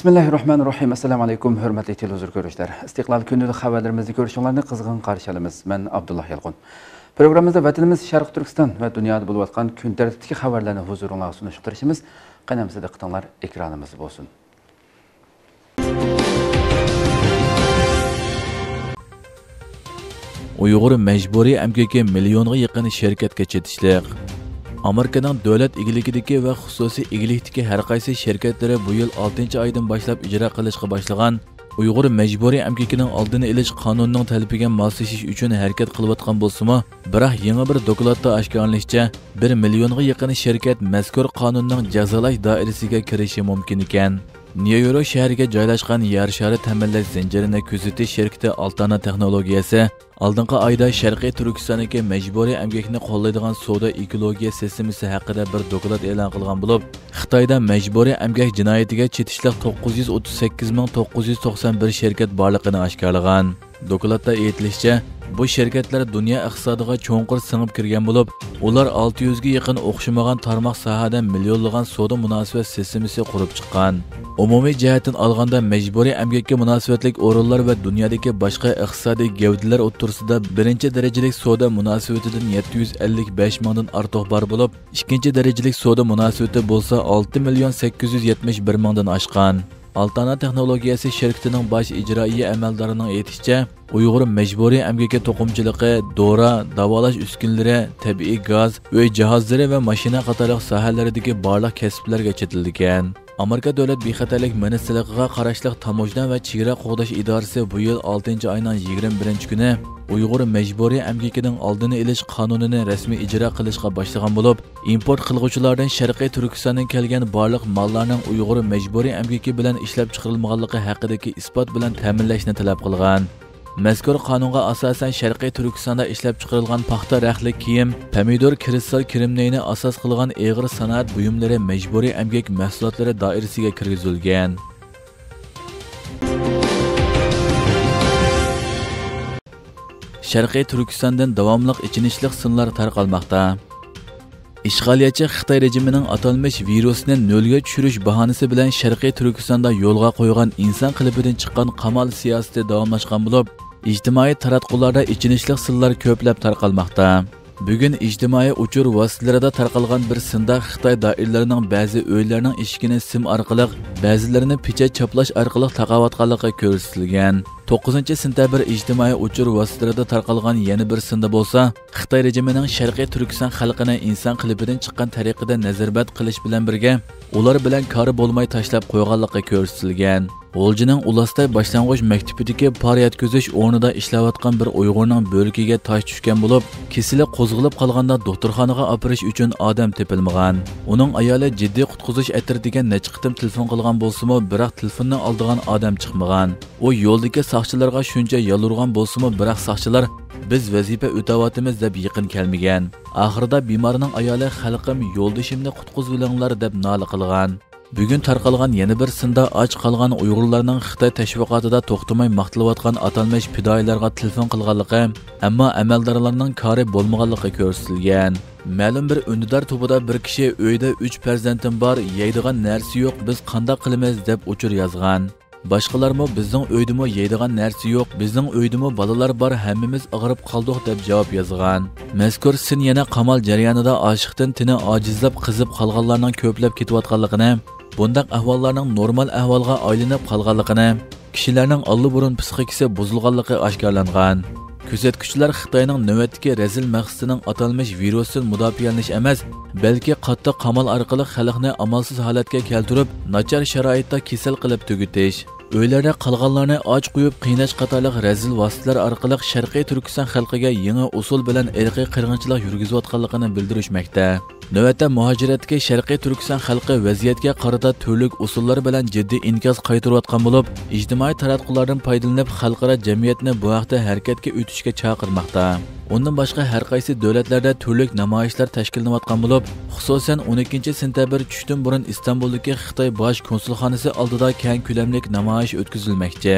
Bismillahirrahmanirrahim. Assalamu alaykum, hörmətli televizor görüşlər. İstiqlal gündəlik xəbərlərimizni görüşünlərni qızğın qarşı alırıq. Mən Abdullah Yalqın. Proqramımızda vətənimiz Şərq Türkistan və dünyada bulub atqan gün tərtibdəki xəbərlərini huzurunuzğa sunuşdurışımız qənəmizdə diqqətinizlər ekranımız olsun. Uyğur məcburi əmgəki milyonğa yaxın şirkətə çetişlik. Amerikanın dövlət igiligidəki və xüsusi igilikdəki hər qaysı şirkətləri bu yıl 6-cı aydan başlap icra qilishqa başlagan Uyğur məcburi əmgəkinin aldını elish qanununun tələbiga moslashish uchun harakat qilayotgan bo'lsa-mu, biroq yangi bir dokladda oshkorlanishicha 1 millionga yaqin shirkat mazkur qonunning jazolash doirasiga kirishi mumkin ekan. Nyu-York shahriga joylashgan yer shari ta'minlash zanjirini kuzatish shirkati Altana texnologiyasi oldingi oyda Sharqiy Turkistondagi majburiy emgakni qo'llaydigan savdo ekologiya sistemasi haqida bir doklad e'lon qilgan bo'lib, Xitoyda majburiy emgak jinoyatiga chetishliq 938.991 shirkat borligini oshkorlagan. Dokladda aytilishicha, bu shirkatlar dunyo iqtisodiga cho'nqur singib kirgan bo'lib, ular 600 ga yaqin o'xshamagan tarmoq sohada millionlagan savdo munosabat sistemasi qurib chiqqan. Umumiy jihatdan olganda majburiy emgakka munosabatlik o'rinlar va dunyodagi boshqa iqtisodiy gavdalar o'rtasida birinchi darajalik savdo munosabatidan 755 mingdan ortiq bor bo'lib, ikkinchi darajalik savdo munosabati bo'lsa 6.871 mingdan oshgan. Altana texnologiyasi shirkatining bosh ijroiya amaldorining aytishicha, Uyghur məcburi əmgəki to'qimchiligi, dora, davolash uskunalari, tabiiy gaz, uy jihozlari va mashina qatorliq sohalaridagi barliq kasblarga chetilgan. Amerika davlat bexatarlik ministrligiga qarashli tamojna va chegara qo'g'dash idorasi bu yil 6-oyning 21-kuni Uyghur məcburi əmgəkining oldini elish qonunini rasmiy ijro qilishga boshlagan bo'lib, import qilguvchilardan Sharqiy Turkistondan kelgan barliq mollarning Uyghur məcburi əmgəki bilan ishlab chiqarilmaganligi haqidagi isbot bilan ta'minlashni talab qilgan. Mazkur qonunga asosan Sharqiy Turkistonda ishlab chiqarilgan paxta rəxtli kiyim, pomidor, kristal kirimneyni asos qilgan og'ir sanoat buyumlari majburiy emgak mahsulotlari doirasiga kirgizilgan. Sharqiy Turkistondan davomli ichinishlik sinlar tarqalmoqda. İşğaliyatçı Xitoy rejimining atalmış virusni nolga tushirish bahonasi bilan Sharqiy Turkistonda yo'lga qo'ygan inson qilibidan chiqqan qamal siyosati davomlashgan bo'lib, ijtimoiy taratqularda ichinishlik sillar ko'plab tarqalmoqda. Bugun ijtimoiy uchur vositalarida tarqalgan bir sinda Xitoy doiralarining ba'zi uylarining eshigini sim orqali, ba'zilarini pechat chaplash orqali taqavatganligi ko'rsatilgan. 9-sentabr ijtimoiy uchur vositalarida tarqalgan yana bir sinda bo'lsa, Xitoy rejimining Sharqiy Turkiston xalqini inson qilibidan chiqqan tariqada nazarbat qilish bilan birga, ular bilan kori bo'lmay tashlab qo'yganligi ko'rsatilgan. Oljining Ulastay boshlang'ich maktabidagi par yetkazish o'rnida ishlayotgan bir Uyg'urning bo'likiga tosh tushgan bo'lib, kesili qo'zg'alib qolganda doktorxonaga operish uchun odam tepilmagan. Uning ayoli jiddiy qutqizish atirdiga necha qitim telefon qilgan bo'lsa-mu, biroq telefonni oldigan odam chiqmagan. U yo'ldagi soqchilarga shuncha yolurgan bo'lsa-mu, biroq soqchilar biz vazifa o'tayotimiz deb yaqin kelmagan. Oxirida bemorning ayoli xalqim yo'ldashimni qutqizinglar deb nola qilgan. Bugun tarqalgan yana bir sinda och qolgan Uyg'urlarning Xitoy tashviqotida to'xtamay maqtalayotgan atalmish fidoyilarga telefon qilganligi, ammo amaldorlarning kori bo'lmaganligi ko'rsatilgan. Ma'lum bir undidor tubida bir kishi uyda 3 farzandim bor, yeydigan narsa yo'q, biz qanday qilamiz deb uchur yozgan. Boshqalarmi bizning uydimi yeydigan narsa yo'q, bizning uydimi bolalar bor, hammamiz og'rib qoldik deb javob yozgan. Mazkur sin yana qamal jarayonida oshiqdan tini ojizlab qizib qolganlarning ko'plab ketayotganligini, bundaq ahvollarning normal ahvolga aylanib qolganligini, kishilarning allburun psixikasi buzilganligi oshkorlangan. Kuzatuvchilar Xitoyning navbatdagi razil maqsadining atalmish virusdan mudofialanish emas, balki qattiq qamal orqali xalqni amalsiz holatga keltirib, nachar sharoitda kasal qilib tugutish, uylarda qolganlarni och qo'yib qiynash qatorliq razil vositalar orqali Sharqiy Turkiston xalqiga yangi usul bilan irqiy qirg'inchilik yurgizayotganligini bildirishmoqda. Navbatda muhojiratga Sharqiy Turkiston xalqi vaziyatga qarata turli usullar bilan jiddiy inkas qaytarayotgan bo'lib, ijtimoiy taratqulardan foydalanib xalqaro jamiyatni bu haqda harakatga o'tishga chaqirmoqda. Undan boshqa har qaysi davlatlarda turli namoyishlar tashkillanayotgan bo'lib, xususan 12-sentabr tushdan burun Istanbuldagi Xitoy bosh konsulxonasi oldida keng ko'lamli namoyish o'tkazilmoqda.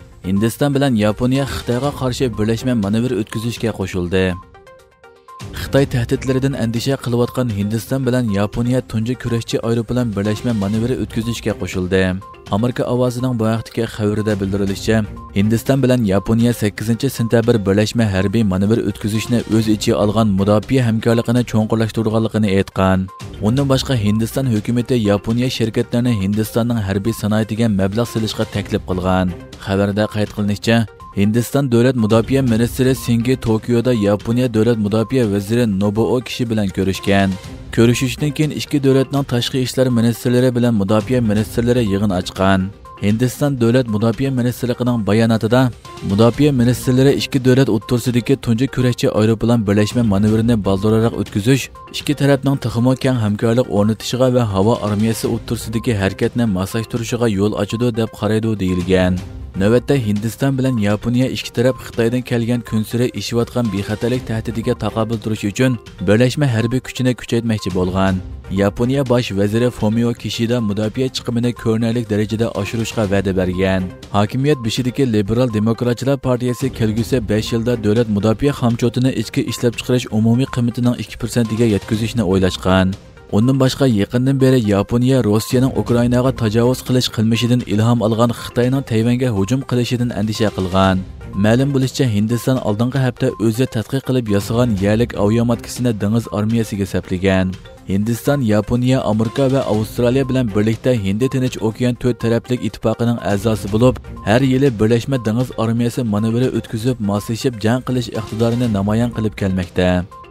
Hindiston bilan Yaponiya Xitoyga qarshi birlashma manevr o'tkazishga qo'shildi. Xitoy tahditlaridan andisha qilayotgan Hindiston bilan Yaponiya tunji kurashchi aeroplan birlashma manevri o'tkazishga qo'shildi. Amerika ovozining bu vaqtdagi xabarida bildirilishicha, Hindiston bilan Yaponiya 8-sentabr birlashma harbiy manevr o'tkazishni o'z ichiga olgan mudofaa hamkorligini cho'nqurlashtirganligini aytgan. Undan boshqa Hindiston hukumatı Yaponiya shirkatlarini Hindistonning harbiy sanoatiga mablag' solishga taklif qilgan. Xabarda qayd qilinishicha, Hindiston davlat mudofaa ministri Singi Tokioda Yaponiya davlat mudofaa vaziri Nobuo Kishi bilan ko'rishgan. Ko'rishishdan keyin ikki davlatning tashqi ishlar ministrlari bilan mudofaa ministrlari yig'in ochgan. Hindiston davlat mudofaa ministrligining bayonotida mudofaa ministrlari ikki davlat o'rtasidagi tunji kurashchi aeroplan birlashma manevrini baldoraroq o'tkazish, ikki tarafning texmo keng hamkorlik o'rnatishiga va havo armiyasi o'rtasidagi harakatni moslashtirishiga yo'l ochadi deb qaraydi deyilgan. Navbatda Hindiston bilan Yaponiya ikki taraf Xitoydan kelgan kunsiri ishiyotgan bexatarlik tahdidiga taqobil turish uchun birlashma harbiy kuchini kuchaytirmoqchi bo'lgan. Yaponiya bosh vaziri Fumio Kishida mudofaa chiqimini ko'rinarli darajada oshirishga va'da bergan. Hokimiyat beshidagi Liberal Demokratchilar partiyasi kelgusi 5 yilda davlat mudofaa xomchotini ichki ishlab chiqarish umumiy qiymatining 2% ga yetkazishni o'ylashgan. Ondan boshqa yaqindan beri Yaponiya Rossiyaning Ukrainaga tajovuz qilish qilmishidan ilhom olgan Xitoyning Tayvanga hujum qilishidan andisha qilgan. Ma'lum bo'lishicha, Hindiston oldingi hafta o'zi tadqiq qilib yasagan yerlik aviamatkasini dengiz armiyasiga saplagan. Hindiston, Yaponiya, Amerika va Avstraliya bilan birlikda Hind Tinch okean 4 taraflik ittifoqining a'zosi bo'lib, har yili birlashma dengiz armiyasi manevri o'tkazib, moslashib jang qilish iqtidorini namoyon qilib kelmoqda.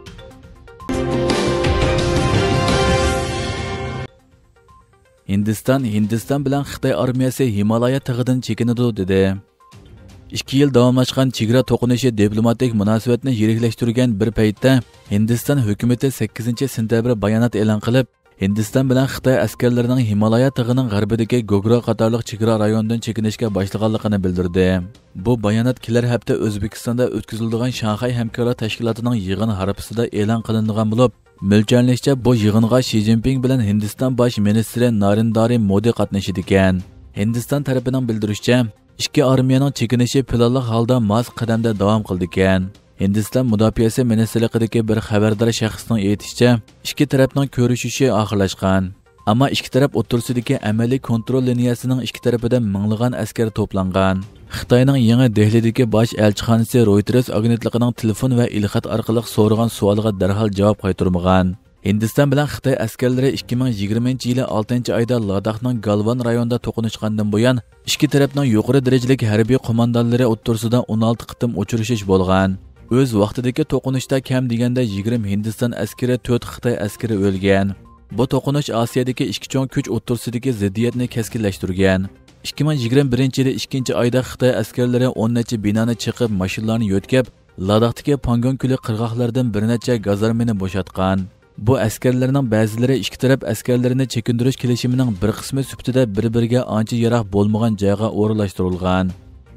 Hindiston bilan Xitoy armiyasi Himalaya tog'idan chekinadi dedi. 2 yil davomlashgan chegara to'qinishi diplomatik munosabatni yiriklashtirgan bir paytda Hindiston hukumati 8-sentabr bayonot e'lon qilib, Hindiston bilan Xitoy askarlarining Himalaya tog'ining g'arbidagi Gogra qatorliq chegara rayonidan chekinishga boshlaganligini bildirdi. Bu bayonot kelar hafta O'zbekistonda o'tkaziladigan Shanxay hamkorlik tashkilotining yig'in harfisida e'lon qilingan bo'lib, mo'ljallanishcha bu yig'inga Xi Jinping bilan Hindiston bosh ministri Narendra Modi qatnashdi ekan. Hindiston tarafining bildirishicha, ikki armiyaning chekinishi planli holda mos qadamda davom qildi ekan. Hindiston mudofaasi ministrligidagi bir xabardor shaxsning aytishicha, ikki tarafning ko'rishishi oxirlashgan. Ammo ikki taraf o'rtasidagi amaliy kontrol liniyasining ikki tarafidan minglagan askar to'plangan. Xitoyning yangi Dehlidagi bosh elchixonasi Reuters agentligining telefon va ilxat orqali so'ragan savoliga darhol javob qaytarmagan. Hindiston bilan Xitoy askarlari 2020-yili 6-oyda Ladakning Galvan rayonida to'qnashgandan buyon ikki tarafning yuqori darajalik harbiy qo'mondonlari o'rtasida 16 qitim uchrashish bo'lgan. O'z vaqtidagi to'qnashda kam deganda 20 Hindiston askari, 4 Xitoy askari o'lgan. Bu to'qnash Osiyodagi ikki cho'ng kuch o'rtasidagi ziddiyatni keskinlashtirgan. 2021-yili 2-oyda Xitoy askarlari 10 necha binoni chiqib, mashinalarni yo'tkab, Ladakdagi Pangon ko'li qirg'oqlaridan bir necha gazarmani bo'shatgan. Bu askarlarning ba'zilari ikki taraf askarlarini chekindirish kelishimining bir qismi sifatida bir-biriga ancha yiroq bo'lmagan joyga o'rinlashtirilgan.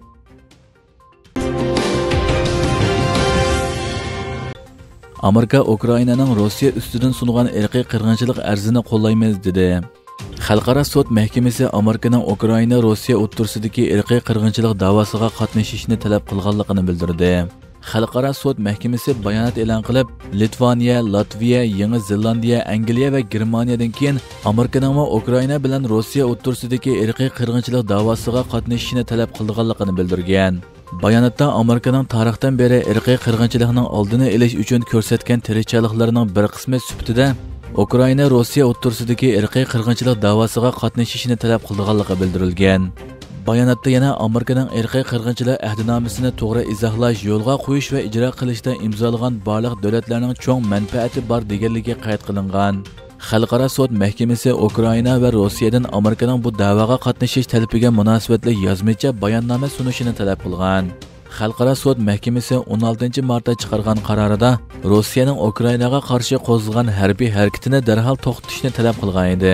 Amerika Ukrainaning Rossiya ustidan sungan irqiy qirg'inchilik arzini qo'llaymiz dedi. Xalqaro sud mahkamasi Amerikaning Ukraina Rossiya o'rtasidagi irqiy qirg'inchilik da'vosiga qatnashishni talab qilganligini bildirdi. Xalqaro sud mahkamasi bayonot e'lon qilib, Litvaniya, Latviya, Yangi Zelandiya, Angliya va Germaniyadan keyin Amerikaning Ukraina bilan Rossiya o'rtasidagi irqiy qirg'inchilik da'vosiga qatnashishni talab qilganligini bildirgan. Bayonotda Amerikaning tarixdan beri irqiy qirg'inchilikning oldini olish uchun ko'rsatgan tirikchiliklarining bir qismi sifatida Ukraina Rossiya o'rtasidagi irqiy qirg'inchilik da'vosiga qatnashishni talab qilganligi bildirilgan. Bayonotda yana Amerikaning irqiy qirg'inchilik ahdnomasini to'g'ri izohlash, yo'lga qo'yish va ijro qilishda imzolagan barliq davlatlarning cho'ng manfaati bor deganligi qayd qilingan. Xalqaro sud mahkamasi Ukraina va Rossiyadan Amerikaning bu da'voga qatnashish talabiga munosabatli yozmacha bayonnoma sunishini talab qilgan. Xalqaro sud mahkamasi 16-martda chiqargan qarorida Rossiyaning Ukrainaga qarshi qo'zg'agan harbiy harakatini darhol to'xtatishni talab qilgan edi.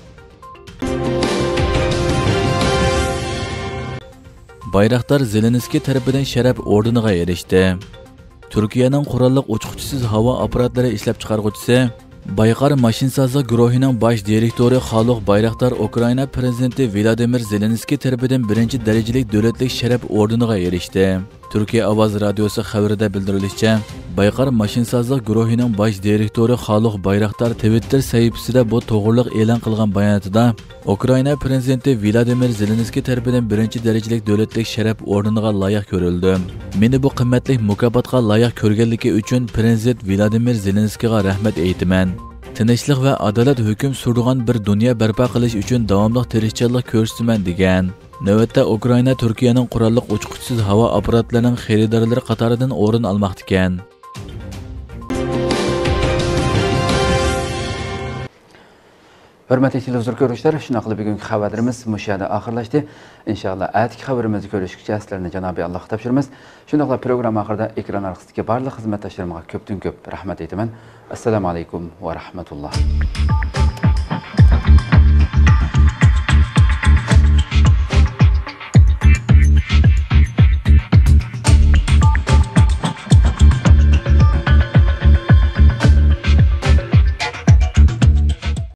Bayraktar Zelenskiy tarafidan sharaf ordeniga erishdi. Turkiyaning qurolli uçquchisiz havo apparatlari ishlab chiqaruvchisi Bayqar mashinsozlik guruhining bosh direktori Xalq Bayraktar Ukraina prezidenti Vladimir Zelenskiy tarafidan birinchi darajalik davlatlik sharaf ordeniga erishdi. Türkiye Avaz Radyosu xabarida bildirilishicha, Bayqar mashinsozlik guruhining bosh direktori Xalq Bayraktar Twitter sahifasida bu to'g'riliq e'lon qilgan bayonotida Ukraina prezidenti Vladimir Zelenskiy tomonidan birinchi darajalik davlatlik sharaf o'rniga loyiq ko'rildi. Meni bu qimmatli mukofotga loyiq ko'rganligi uchun prezident Vladimir Zelenskiyga rahmat aytaman. Tinchlik va adolat hukm surgan bir dunyo barpo qilish uchun davomli tirishchilik ko'rsataman degan. Navbatda Ukraina Turkiyaning qurolli uchquchsiz havo apparatlarining xaridorlari qatoridan o'rin olmoqda ekan. Hürmetli televizyon görüşler, şuna qilib bugungi xabarimiz mushada oxirlashdi. İnşallah atki xabarimizni ko'rishgacha sizlarni Janobi Alloh topshiramiz. Shundaqla program oxirida ekran orqasidagi barliq xizmatdoshlarimga ko'pdan ko'p rahmat aytaman. Assalomu alaykum va rahmatulloh.